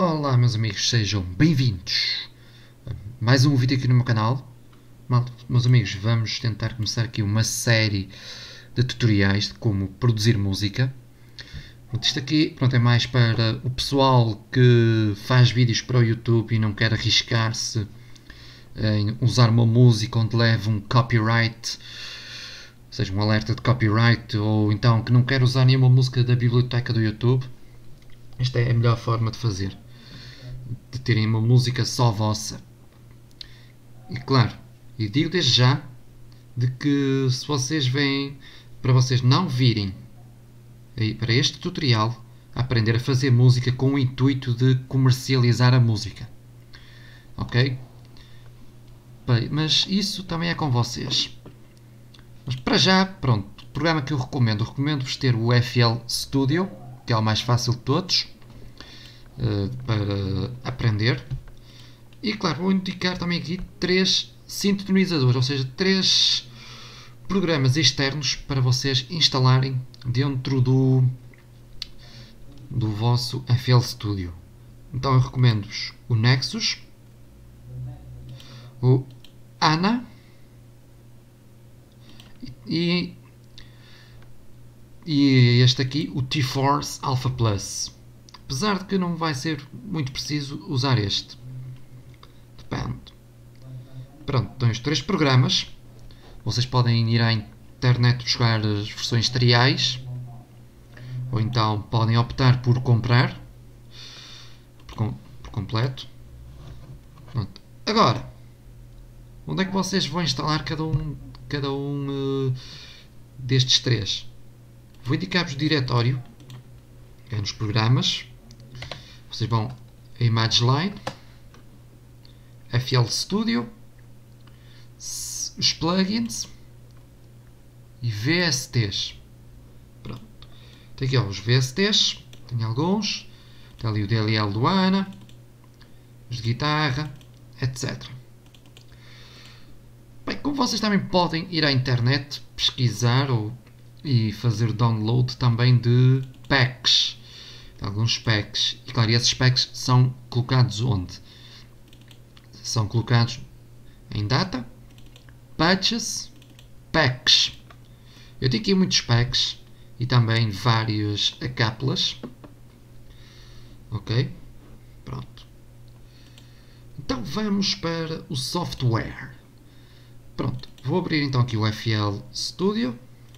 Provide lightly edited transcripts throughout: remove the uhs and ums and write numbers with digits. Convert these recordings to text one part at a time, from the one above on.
Olá meus amigos, sejam bem-vindos a mais um vídeo aqui no meu canal. Meus amigos, vamos tentar começar aqui uma série de tutoriais de como produzir música. Isto aqui é mais para o pessoal que faz vídeos para o YouTube e não quer arriscar-se em usar uma música onde leva um copyright, ou seja, um alerta de copyright, ou então que não quer usar nenhuma música da biblioteca do YouTube. Esta é a melhor forma de fazer, de terem uma música só vossa. E claro, e digo desde já de que se vocês vêm, para vocês não virem para este tutorial aprender a fazer música com o intuito de comercializar a música, ok? Bem, mas isso também é com vocês. Mas para já, pronto, o programa que eu recomendo-vos ter o FL Studio, que é o mais fácil de todos para aprender. E claro, vou indicar também aqui 3 sintonizadores, ou seja, 3 programas externos para vocês instalarem dentro do vosso FL Studio. Então eu recomendo-vos o Nexus, o Ana e este aqui, o T-Force Alpha Plus. Apesar de que não vai ser muito preciso usar este. Depende. Pronto, então estes 3 programas. Vocês podem ir à internet buscar as versões triais. Ou então podem optar por comprar. Por completo. Pronto. Agora, onde é que vocês vão instalar cada um destes 3? Vou indicar-vos o diretório. É nos programas. Vocês vão a Image Line, FL Studio, os plugins e VSTs. Pronto. Tem aqui os VSTs, tem alguns. Tem ali o DLL do Ana, os de guitarra, etc. Bem, como vocês também podem ir à internet pesquisar e fazer download também de packs. Alguns packs. E claro, esses packs são colocados onde? São colocados em data, patches, packs. Eu tenho aqui muitos packs e também várias cápsulas. Ok? Pronto. Então vamos para o software. Pronto. Vou abrir então aqui o FL Studio.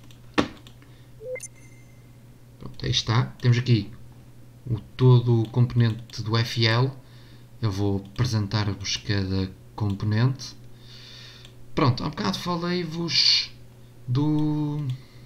Pronto, aí está. Temos aqui todo o componente do FL. Eu vou apresentar-vos cada componente. Pronto, há um bocado falei-vos dos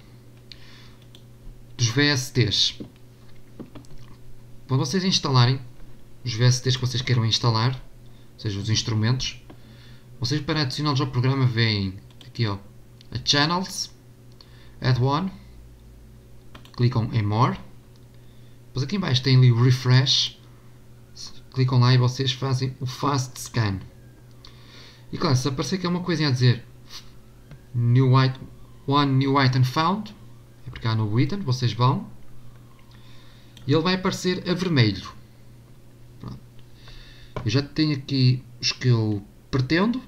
VSTs. Quando vocês instalarem os VSTs que vocês queiram instalar, ou seja, os instrumentos, vocês para adicioná-los ao programa veem aqui a Channels, Add One, clicam em More. Depois aqui em baixo tem ali o Refresh. Clicam lá e vocês fazem o Fast Scan. E claro, se aparecer que é uma coisinha a dizer One New Item Found, é porque há no item, vocês vão e ele vai aparecer a vermelho. Pronto. Eu já tenho aqui os que eu pretendo.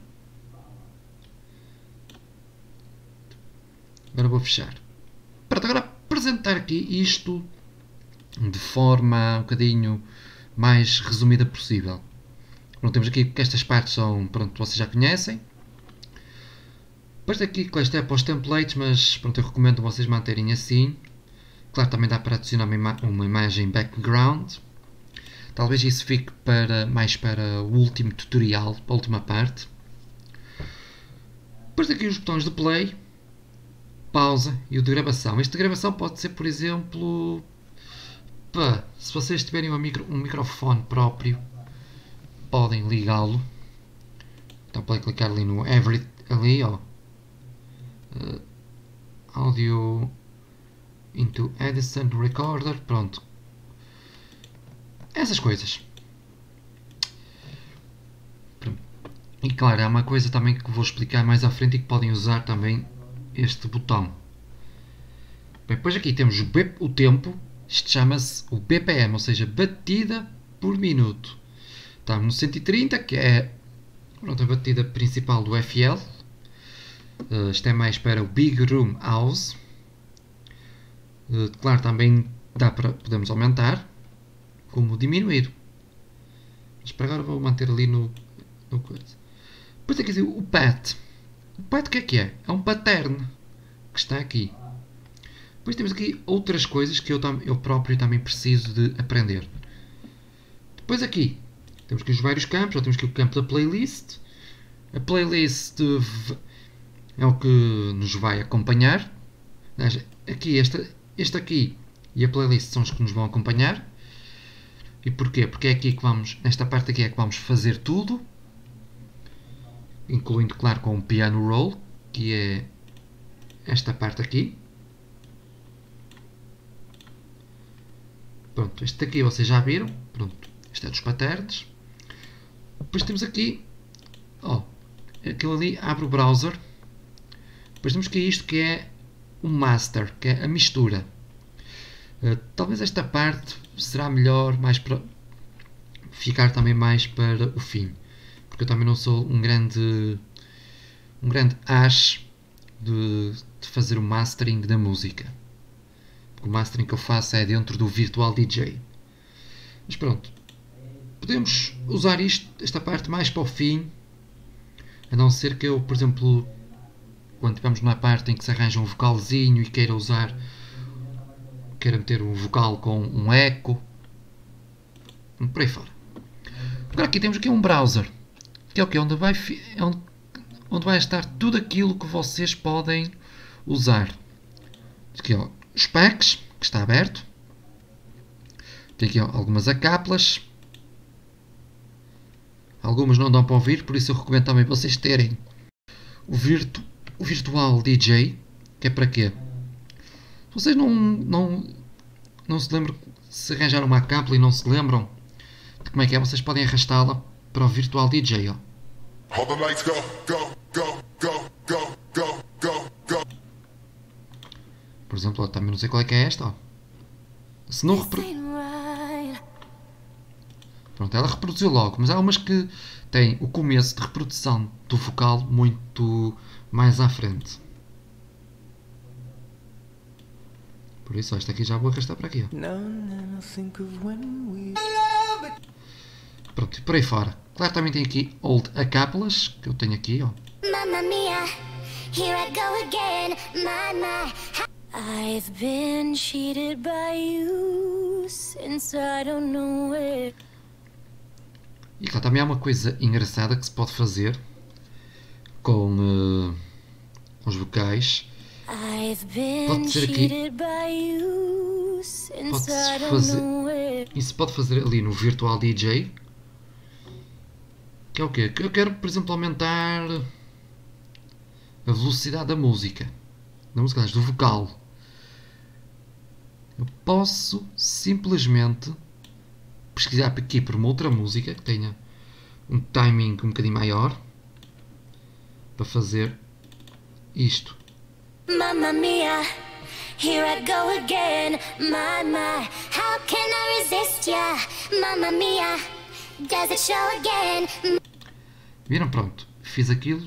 Agora vou fechar. Pronto, agora apresentar aqui isto de forma um bocadinho mais resumida possível. Pronto, temos aqui que estas partes são, pronto, vocês já conhecem. Depois daqui, claro, isto é para os templates, mas pronto, eu recomendo vocês manterem assim. Claro, também dá para adicionar uma imagem background. Talvez isso fique mais para o último tutorial, para a última parte. Depois daqui os botões de play, pausa e o de gravação. Este de gravação pode ser, por exemplo, se vocês tiverem um microfone próprio, podem ligá-lo. Então podem clicar ali no Every, ali, ó, Audio into Edison Recorder, pronto. Essas coisas. E claro, há uma coisa também que vou explicar mais à frente e que podem usar também este botão. Bem, depois aqui temos o tempo. Isto chama-se o BPM, ou seja, batida por minuto. Estamos no 130, que é, pronto, a batida principal do FL. Isto é mais para o Big Room House. Claro, também podemos aumentar, como diminuir. Mas para agora vou manter ali no coisa. Depois tem que dizer o pat. O pat o que é? É um pattern que está aqui. Depois temos aqui outras coisas que eu próprio também preciso de aprender. Depois aqui temos aqui os vários campos. Já temos aqui o campo da playlist. A playlist é o que nos vai acompanhar. Aqui, este aqui e a playlist são os que nos vão acompanhar. E porquê? Porque é aqui que vamos, nesta parte aqui é que vamos fazer tudo. Incluindo, claro, com o piano roll, que é esta parte aqui. Pronto, este aqui vocês já viram. Pronto, este é dos patterns. Depois temos aqui, aquilo ali abre o browser. Depois temos aqui isto que é o master, que é a mistura. Talvez esta parte será melhor mais para ficar também mais para o fim, porque eu também não sou um grande as de fazer o mastering da música. O mastering que eu faço é dentro do Virtual DJ. Mas pronto, podemos usar esta parte mais para o fim, a não ser que eu, por exemplo, quando estivermos na parte em que se arranja um vocalzinho e queira meter um vocal com um eco, por aí fora. Agora aqui temos aqui um browser, que é o que? Onde vai estar tudo aquilo que vocês podem usar. Aqui, os packs, que está aberto. Tem aqui algumas acaplas. Algumas não dão para ouvir, por isso eu recomendo também vocês terem o Virtual DJ, que é para quê? Vocês não se lembram, se arranjaram uma acapla e não se lembram de como é que é, vocês podem arrastá-la para o Virtual DJ. All the lights go, go, go, go, go, go, go, go. Por exemplo, também não sei qual é que é esta. Se não Pronto, ela reproduziu logo, mas há umas que têm o começo de reprodução do vocal muito mais à frente. Por isso, esta aqui já vou arrastar para aqui. Pronto, e por aí fora. Claro, também tem aqui Old Acapellas, que eu tenho aqui, Mamma mia, here I go again, my. I've been cheated by you since I don't know it. E claro, também há uma coisa engraçada que se pode fazer com os vocais. Pode ser aqui. Isso pode fazer ali no Virtual DJ. Que é o quê? Que eu quero, por exemplo, aumentar a velocidade da música. Do vocal. Eu posso simplesmente pesquisar aqui por uma outra música que tenha um timing um bocadinho maior para fazer isto. Mamma mia, here I go again, my. How can I resist ya? Mamma mia, does it show again? Viram? Pronto, fiz aquilo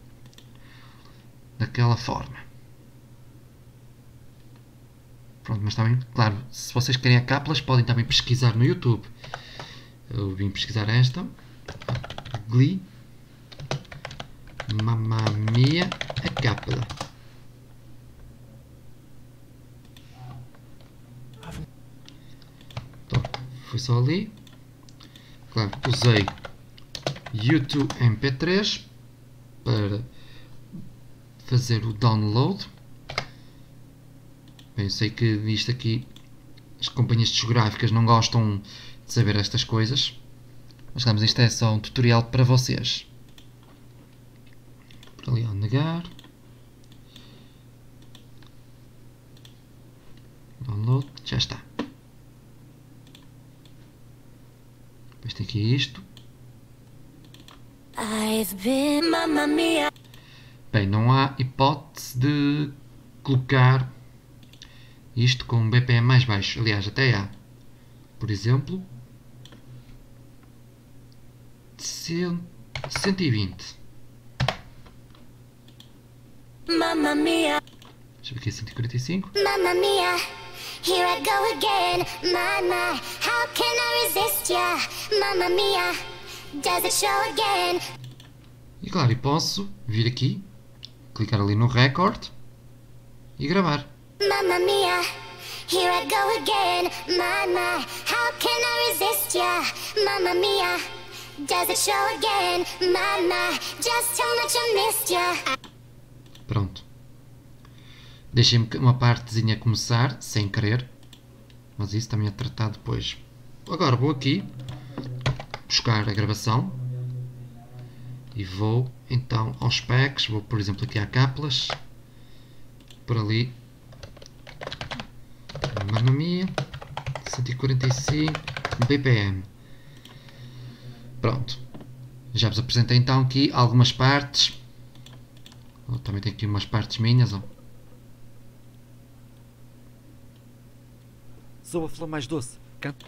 daquela forma. Pronto, mas também, claro, se vocês querem acaplas, podem também pesquisar no YouTube. Eu vim pesquisar esta. Glee. Mamma mia, acapella. Então, foi só ali. Claro, usei YouTube MP3 para fazer o download. Bem, eu sei que isto aqui as companhias discográficas não gostam de saber estas coisas, mas claro, isto é só um tutorial para vocês. Por ali, negar. Download, já está. Depois tem aqui isto. Bem, não há hipótese de colocar isto com um BPM mais baixo. Aliás, até há. Por exemplo, 120. Mamma mia, Deixa eu ver aqui, 145. mamma mia, here I go again. My, how can I resist ya? Mamma mia, does it show again? E claro, e posso vir aqui, clicar ali no record e gravar. Mamma mia, here I go again. My, how can I resist ya? Mamma mia, does it show again? My, just how much I missed ya. Pronto. Deixem-me uma partezinha começar, sem querer. Mas isso também é tratado depois. Agora vou aqui buscar a gravação. E vou então aos packs. Vou por exemplo aqui a cápsulas. Por ali. Mamma mia. 145 BPM. Pronto. Já vos apresentei então aqui algumas partes. Também tem aqui umas partes minhas. Sou a flor mais doce. Canto.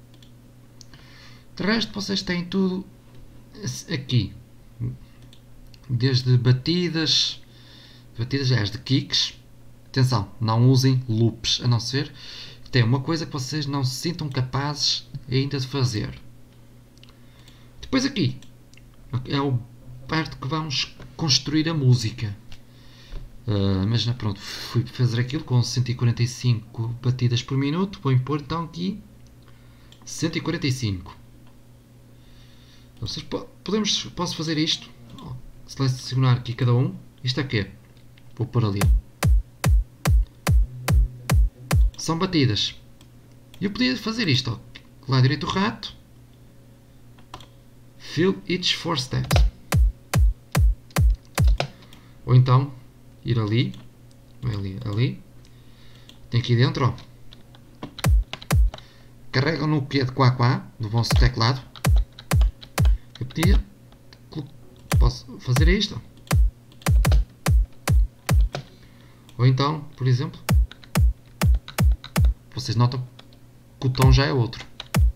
De resto, vocês têm tudo aqui. Desde batidas de kicks. Atenção, não usem loops, a não ser que tenha uma coisa que vocês não se sintam capazes ainda de fazer. Depois aqui é a parte que vamos construir a música. Imagina, pronto, fui fazer aquilo com 145 batidas por minuto. Vou impor então aqui 145. Vocês posso fazer isto. Selecionar aqui cada um. Isto é o quê? Vou pôr ali. São batidas. Eu podia fazer isto. Lá direito o rato. Fill each 4 steps. Ou então ir ali. Ali. Tem aqui dentro. Ó. Carregam no que é de quá do vosso teclado. Eu podia. Posso fazer isto. Ou então, por exemplo, vocês notam que o tom já é outro.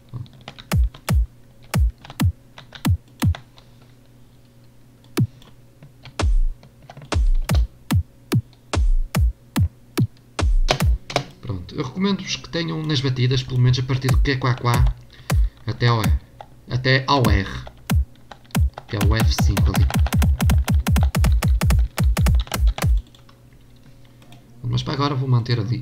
Pronto, eu recomendo-vos que tenham nas batidas, pelo menos a partir do QQA até ao R, que é o F5 ali. Mas para agora vou manter ali.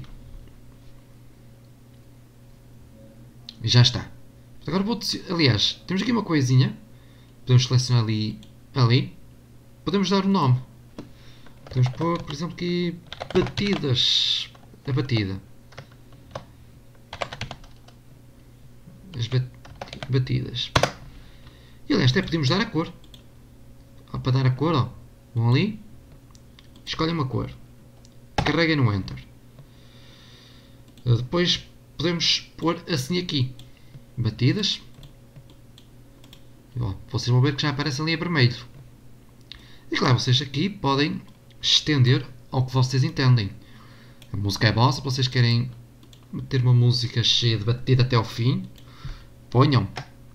E já está. Agora aliás, temos aqui uma coisinha. Podemos selecionar ali. Podemos dar o nome. Podemos pôr, por exemplo, aqui batidas. A batida. As batidas. E aliás, até podemos dar a cor. Para dar a cor, ó. Vão ali. Escolhem uma cor. Carreguem no Enter. Depois podemos pôr assim aqui. Batidas. Ó, vocês vão ver que já aparece ali a vermelho. E claro, vocês aqui podem estender ao que vocês entendem. A música é vossa, vocês querem ter uma música cheia de batida até ao fim, ponham.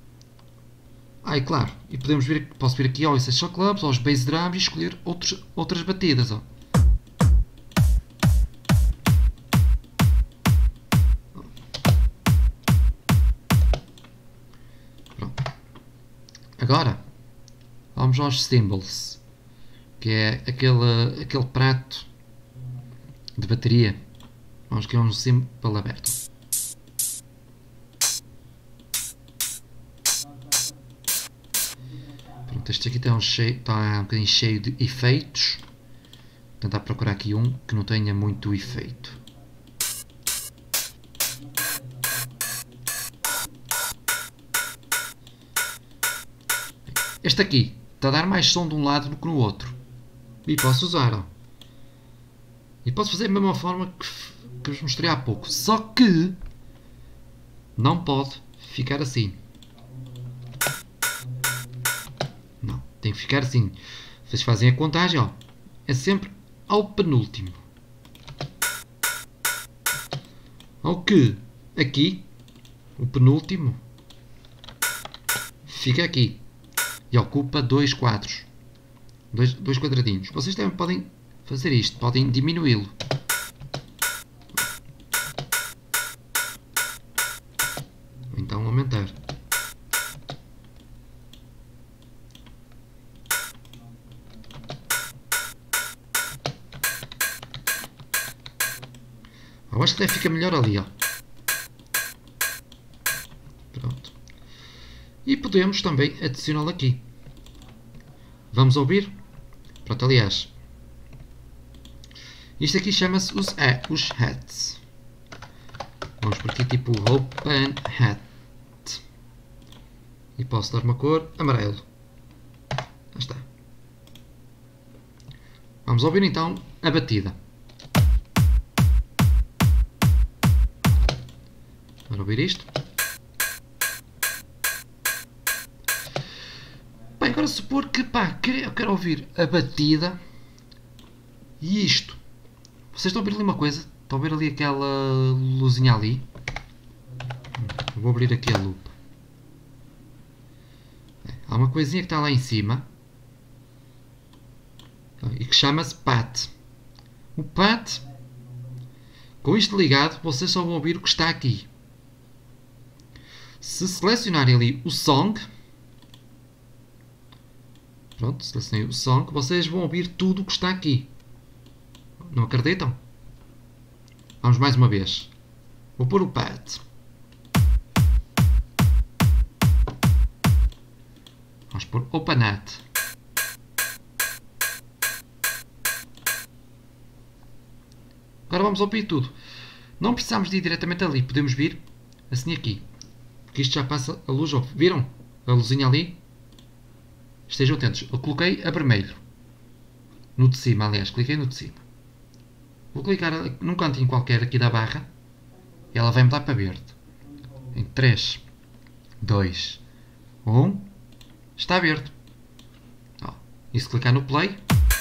E claro, e podemos posso vir aqui ao Essential Clubs, aos Bass Drums e escolher outras batidas. Ó. Pronto. Agora, vamos aos cymbals, que é aquele prato de bateria. Vamos criar um cymbal aberto. Pronto, este aqui está um bocadinho cheio de efeitos. Vou tentar procurar aqui um que não tenha muito efeito. Este aqui está a dar mais som de um lado do que no outro. E posso usar, ó. E posso fazer da mesma forma que vos mostrei há pouco. Só que não pode ficar assim. Não, tem que ficar assim. Vocês fazem a contagem, ó. É sempre ao penúltimo. Ao que aqui, o penúltimo, fica aqui. e ocupa 2 quadros. Dois quadradinhos. Vocês também podem fazer isto, podem diminuí-lo. Ou então aumentar. Eu acho que até fica melhor ali, ó. Pronto. E podemos também adicioná-lo aqui. Vamos ouvir? Pronto, aliás. Isto aqui chama-se os hats. Vamos por aqui tipo open hat. E posso dar uma cor amarelo. Já está. Vamos ouvir então a batida. Vamos ouvir isto. Bem, agora supor que eu quero ouvir a batida e isto. Vocês estão a ouvir ali uma coisa? Estão a ver ali aquela luzinha ali? Vou abrir aqui a lupa. Há uma coisinha que está lá em cima e que chama-se pat. O pat, com isto ligado, vocês só vão ouvir o que está aqui. Se selecionarem ali o song, pronto, selecionei o song, vocês vão ouvir tudo o que está aqui. Não acreditam? Vamos mais uma vez. Vou pôr o pad. Vamos pôr open hat. Agora vamos ouvir tudo. Não precisamos de ir diretamente ali, podemos vir assim aqui. Porque isto já passa a luz. Viram? A luzinha ali? Estejam atentos. Eu coloquei a vermelho. No de cima, aliás. Cliquei no de cima. Vou clicar num cantinho qualquer aqui da barra. E ela vai mudar para verde. Em 3, 2, 1. Está verde. Ó, e se clicar no play.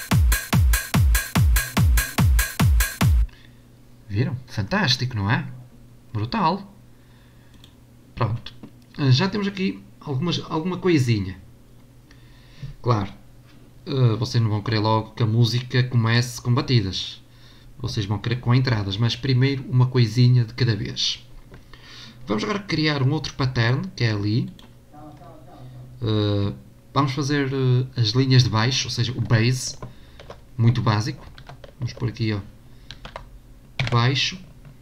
Viram? Fantástico, não é? Brutal. Pronto, já temos aqui alguma coisinha. Claro, vocês não vão querer logo que a música comece com batidas. Vocês vão querer com entradas, mas primeiro uma coisinha de cada vez. Vamos agora criar um outro pattern, que é ali. Vamos fazer as linhas de baixo, ou seja, o base, muito básico. Vamos por aqui, ó, baixo.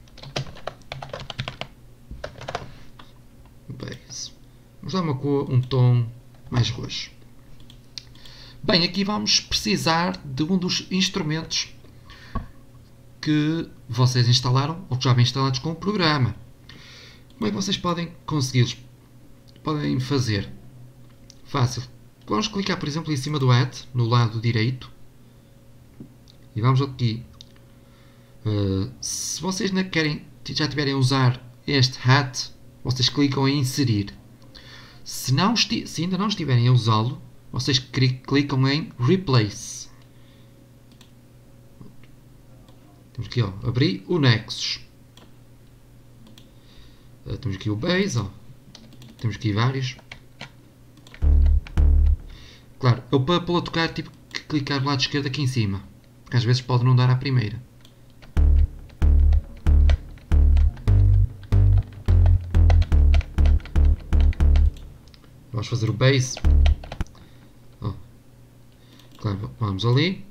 Vamos dar uma cor, um tom mais roxo. Bem, aqui vamos precisar de um dos instrumentos que vocês instalaram ou que já vêm instalados com o programa. Como é que vocês podem consegui-los? Podem fazer fácil. Vamos clicar, por exemplo, em cima do add, no lado direito. E vamos aqui. Se vocês não querem, já tiverem a usar este hat, vocês clicam em inserir. Se ainda não estiverem a usá-lo, vocês clicam em Replace. Temos aqui, ó, abrir o Nexus. Temos aqui o Base, ó. Temos aqui vários. Claro, eu para pô-lo a tocar tive que clicar do lado esquerdo aqui em cima, porque às vezes pode não dar à primeira. Vamos fazer o base. Oh. Claro, vamos ali.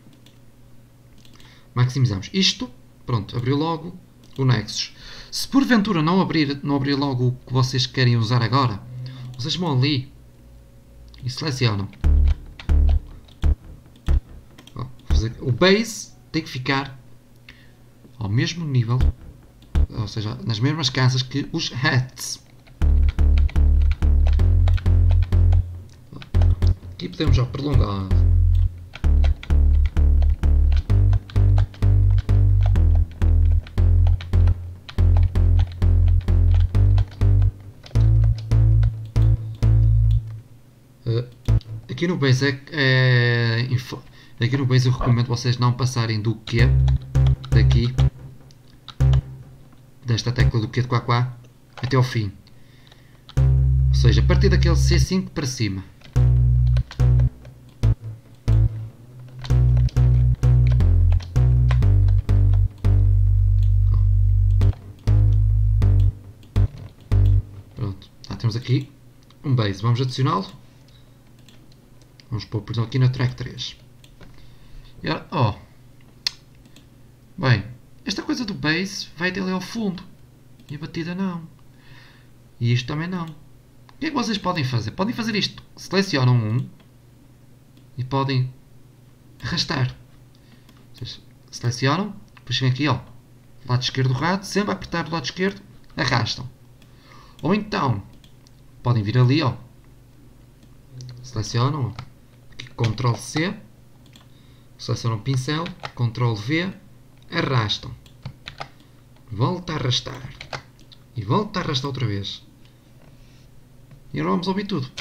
Maximizamos isto. Pronto, abriu logo o Nexus. Se porventura não abrir logo o que vocês querem usar agora, vocês vão ali e selecionam. Oh, o base tem que ficar ao mesmo nível, ou seja, nas mesmas casas que os hats. Aqui podemos já prolongar. Aqui no Base aqui no Base eu recomendo vocês não passarem do Q daqui, desta tecla do Q de Quá até ao fim. Ou seja, a partir daquele C5 para cima. temos aqui um bass. Vamos adicioná-lo. Vamos pôr, por exemplo, aqui na track 3. E agora, oh. Bem, esta coisa do bass vai até ali ao fundo. E a batida não. E isto também não. O que é que vocês podem fazer? Podem fazer isto. Selecionam um e podem arrastar. Vocês selecionam, depois chegam aqui, ó, lado esquerdo do rato, sempre a apertar do lado esquerdo, arrastam. Ou então, podem vir ali, ó, selecionam, aqui, Ctrl C, selecionam o pincel, Ctrl V, arrastam. Volta a arrastar. E volta a arrastar outra vez. E agora vamos ouvir tudo.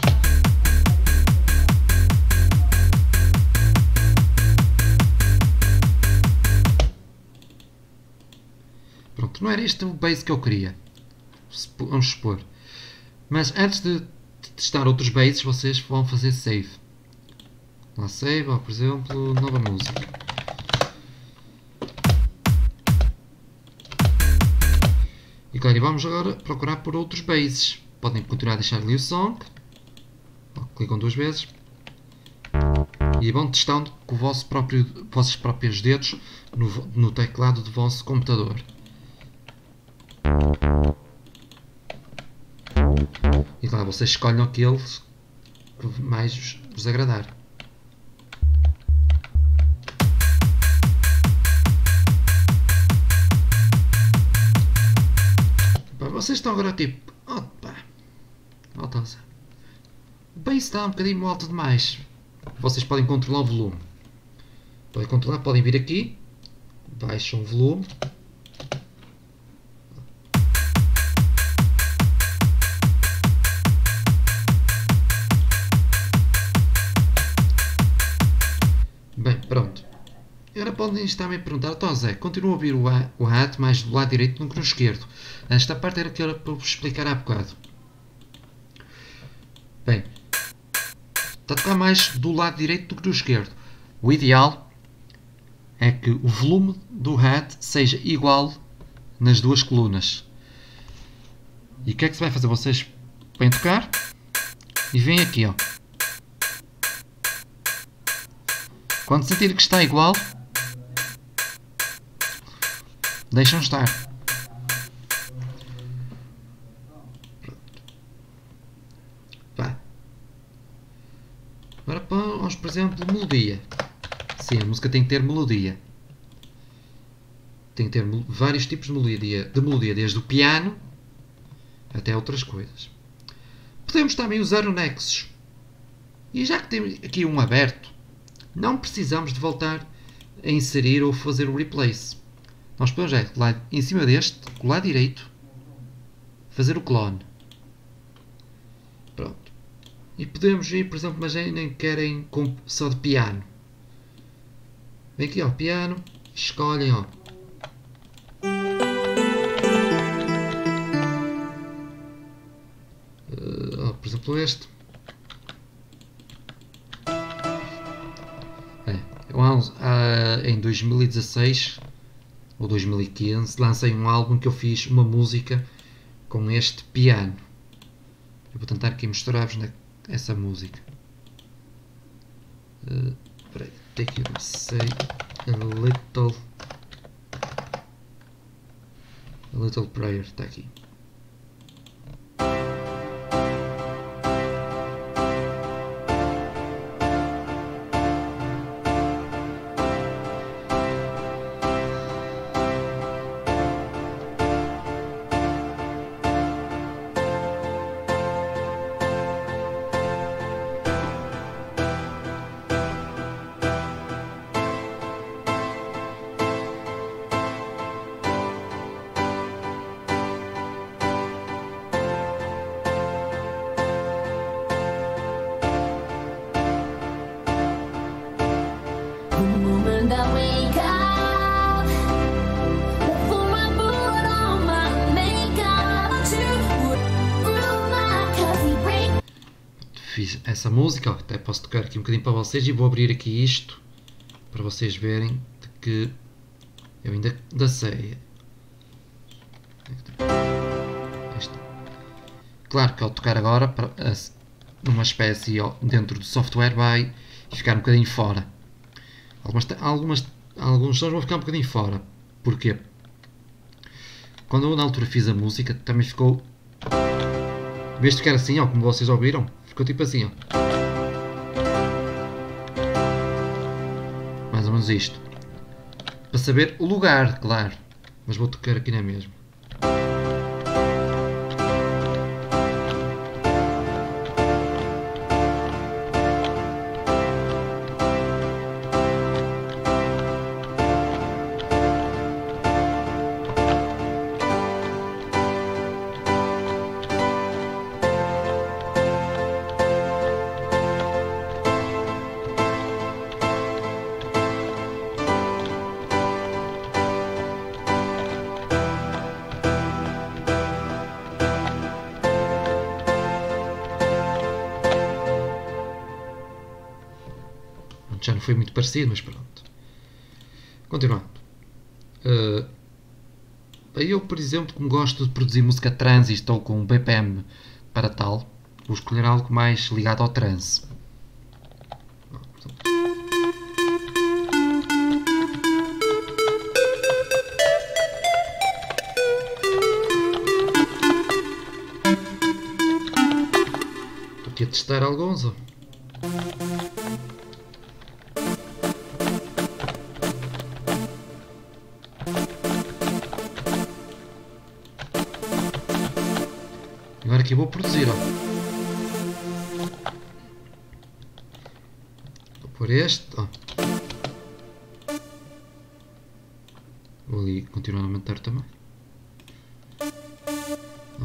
Pronto, não era este o bass que eu queria. Vamos supor. Mas antes de testar outros basses, vocês vão fazer save. Lá save, ó, por exemplo, nova música. E claro, vamos agora procurar por outros basses. Podem continuar a deixar ali o song. Ó, clicam duas vezes. E vão testando com o vossos próprios dedos no teclado do vosso computador. E lá vocês escolhem aqueles que mais vos agradar. Vocês estão agora tipo, opa, o bass está um bocadinho alto demais. Vocês podem controlar o volume. Podem vir aqui, baixam o volume. Bem, pronto. Agora podem estar-me a perguntar, então Zé, continua a ouvir o rato mais do lado direito do que no esquerdo. Esta parte era que era para vos explicar há bocado. Bem, está a tocar mais do lado direito do que do esquerdo. O ideal é que o volume do rato seja igual nas duas colunas. E o que é que se vai fazer? Vocês vêm tocar e vêm aqui, ó. Quando sentirem que está igual, deixam estar. Pá. Agora vamos, por exemplo, melodia. Sim, a música tem que ter melodia. Tem que ter vários tipos de melodia, desde o piano até outras coisas. Podemos também usar o Nexus. E já que temos aqui um aberto, não precisamos de voltar a inserir ou fazer o replace. Nós podemos lá em cima deste, com o lado direito, fazer o clone. Pronto. E podemos ir, por exemplo, mas nem querem só de piano. Vem aqui, ó, piano, escolhem, ó. Por exemplo, este. Em 2016 ou 2015 lancei um álbum que eu fiz uma música com este piano. Eu vou tentar aqui mostrar-vos essa música. Espera aí, take you say a little prayer, está aqui. Fiz essa música, ó, até posso tocar aqui um bocadinho para vocês e vou abrir aqui isto para vocês verem de que eu ainda sei. Claro que ao tocar agora, numa espécie dentro do software, vai ficar um bocadinho fora. Alguns sons vão ficar um bocadinho fora. Porquê? Quando eu na altura fiz a música, também ficou... Em vez de ficar assim, ó, como vocês ouviram, ficou tipo assim, ó. Mais ou menos isto. Para saber o lugar, claro. Mas vou tocar aqui na mesma. Já não foi muito parecido, mas pronto. Continuando. Eu, por exemplo, como gosto de produzir música trance e estou com um BPM para tal, vou escolher algo mais ligado ao trance. Estou aqui a testar alguns. Agora aqui vou produzir, ó. Vou pôr este, ó. Vou ali continuar a aumentar também. Ó.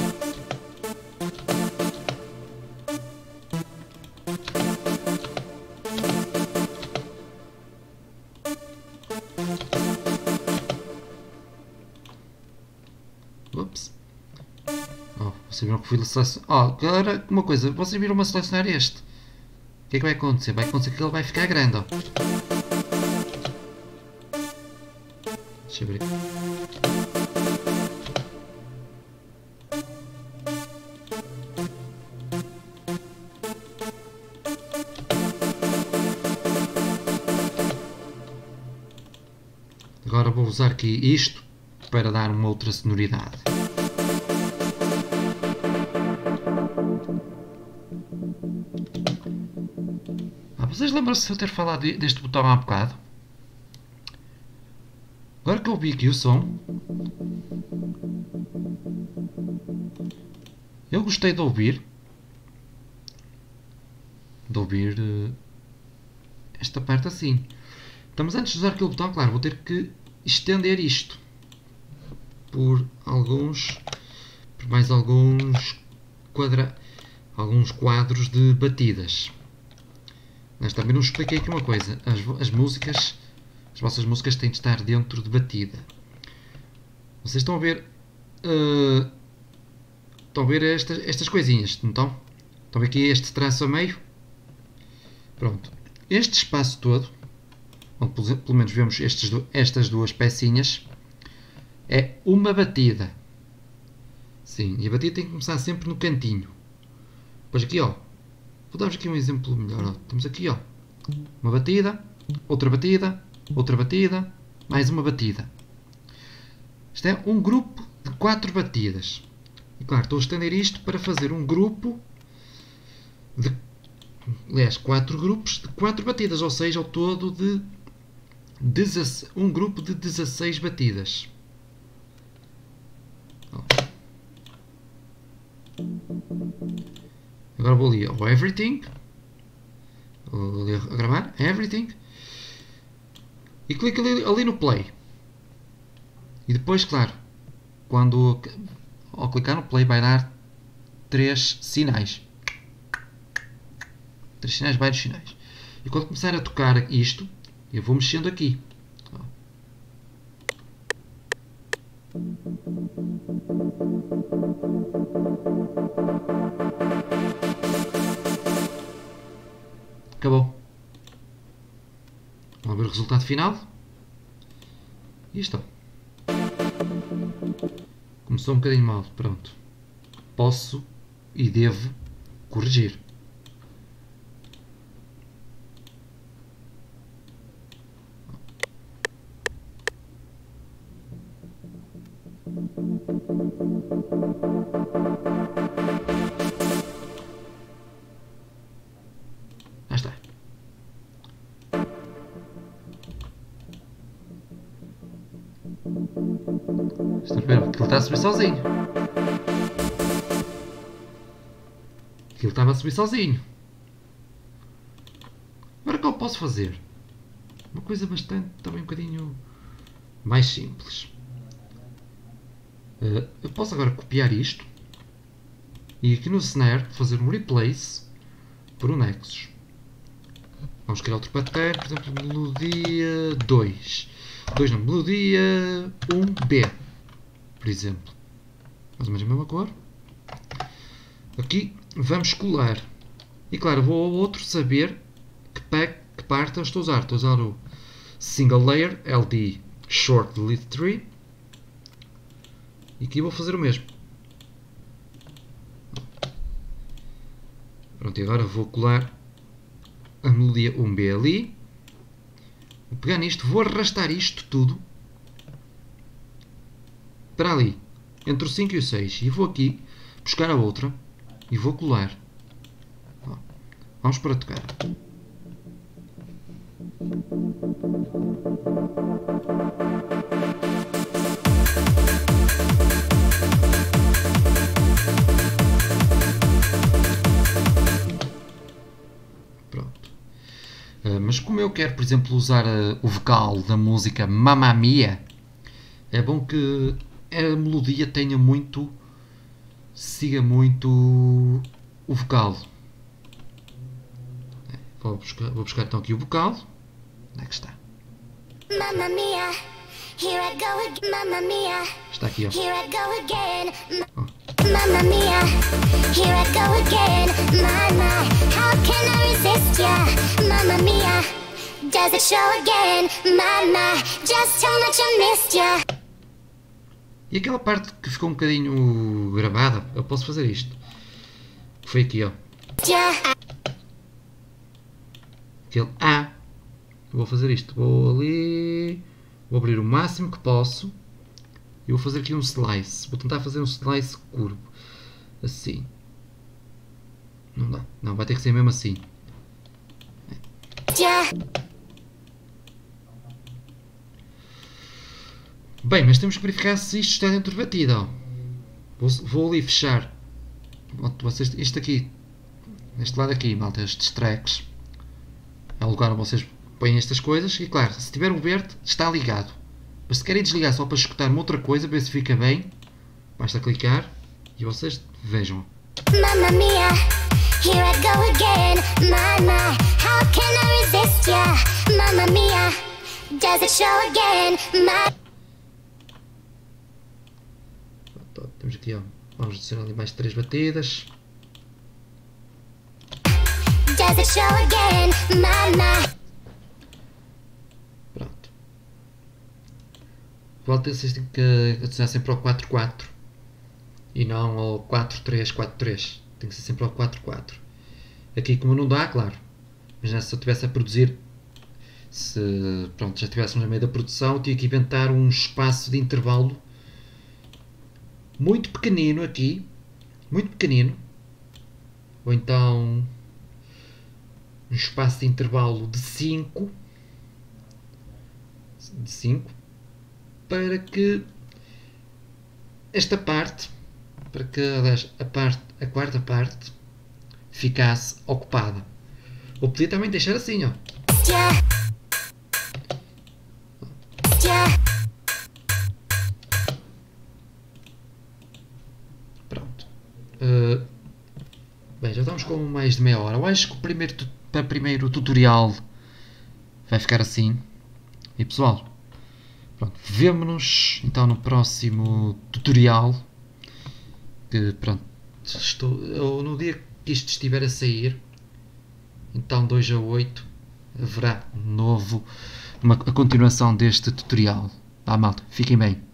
Ups. Vocês viram que fui selecionar. Agora uma coisa, vocês viram-me a selecionar este. O que é que vai acontecer? Vai acontecer que ele vai ficar grande, ó. Deixa eu ver aqui. Agora vou usar aqui isto para dar uma outra sonoridade. Vocês lembram-se de eu ter falado deste botão há bocado? Agora que eu ouvi aqui o som, eu gostei de ouvir esta parte assim. Então, mas antes de usar aquele botão, claro, vou ter que estender isto por mais alguns quadros de batidas. Mas também não expliquei aqui uma coisa. As vossas músicas têm de estar dentro de batida. Vocês estão a ver estas coisinhas, não estão? Estão a ver aqui este traço a meio? Pronto. Este espaço todo, onde pelo menos vemos estas duas pecinhas, é uma batida. Sim, e a batida tem que começar sempre no cantinho. Depois aqui, ó. Vou dar-vos aqui um exemplo melhor. Ó. Temos aqui, ó, uma batida, outra batida, mais uma batida. Isto é um grupo de 4 batidas. E claro, estou a estender isto para fazer um grupo de... Aliás, 4 grupos de 4 batidas, ou seja, ao todo de um grupo de 16 batidas. Ó. Agora vou ali ao Everything. Vou ali a gravar Everything. E clico ali no Play. E depois, claro, ao clicar no Play vai dar 3 sinais. 3 sinais, vários sinais. E quando começar a tocar isto, eu vou mexendo aqui. Acabou. Vamos ver o resultado final. E isto. Começou um bocadinho mal. Pronto. Posso e devo corrigir. Já está. Estão a ver? Aquilo está a subir sozinho. Aquilo estava a subir sozinho. Agora o que eu posso fazer? Uma coisa bastante, também um bocadinho mais simples. Eu posso agora copiar isto e aqui no snare fazer um replace por um nexus. Vamos criar outro pattern, por exemplo, melodia 2. 2 não, melodia 1B, por exemplo. Mais ou menos a mesma cor. Aqui vamos colar. E claro, vou ao outro saber que parte eu estou a usar. Estou a usar o Single Layer LD Short Delete Tree. E aqui vou fazer o mesmo. Pronto, e agora vou colar a melodia 1B ali. Vou pegar nisto, vou arrastar isto tudo para ali, entre o 5 e o 6. E vou aqui buscar a outra e vou colar. Vamos para tocar. Mas como eu quero, por exemplo, usar o vocal da música Mamma Mia, é bom que a melodia tenha muito, siga muito o vocal. Vou buscar então aqui o vocal. Onde é que está? Mamma Mia, here I go again. Mamma Mia, Está aqui, ó. here I go again. Oh. Mamma Mia, here I go again. My, how can I resist ya? Mamma Mia, does it show again? My, just how much I missed ya. E aquela parte que ficou um bocadinho gravada, eu posso fazer isto. Foi aqui, ó. Yeah. Aquele A. Eu vou fazer isto. Vou ali. Vou abrir o máximo que posso. E vou fazer aqui um slice. Vou tentar fazer um slice curvo. Assim. Não dá. Não, vai ter que ser mesmo assim. Yeah. Bem, mas temos que verificar se isto está dentro da batida. Ó. Vou ali fechar. Vocês, isto aqui. Neste lado aqui, malta, estes tracks. É o lugar onde vocês põem estas coisas. E claro, se tiver o verde, está ligado. Mas se querem desligar só para escutar uma outra coisa, ver se fica bem, basta clicar e vocês vejam. Mamma Mia, here I go again. My, how can I resist ya? Mamma Mia, does it show again? Pronto, temos aqui, ó, vamos adicionar ali mais 3 batidas. Does it show again? My. Pronto. Vocês têm que adicionar sempre ao 4-4 e não ao 4-3-4-3. Tem que ser sempre ao 4-4. Aqui como não dá, claro. Mas se eu estivesse a produzir, se pronto, já estivéssemos no meio da produção, eu tinha que inventar um espaço de intervalo muito pequenino aqui. Muito pequenino. Ou então um espaço de intervalo de 5 para que esta parte, para que aliás, a quarta parte ficasse ocupada. Ou podia também deixar assim, ó. Pronto. Bem, já estamos com mais de meia hora. Eu acho que para o primeiro tutorial vai ficar assim. E pessoal, pronto, vemo-nos então no próximo tutorial. Que pronto, no dia que isto estiver a sair, então 2 a 8, haverá a continuação deste tutorial. Tá, malta? Fiquem bem.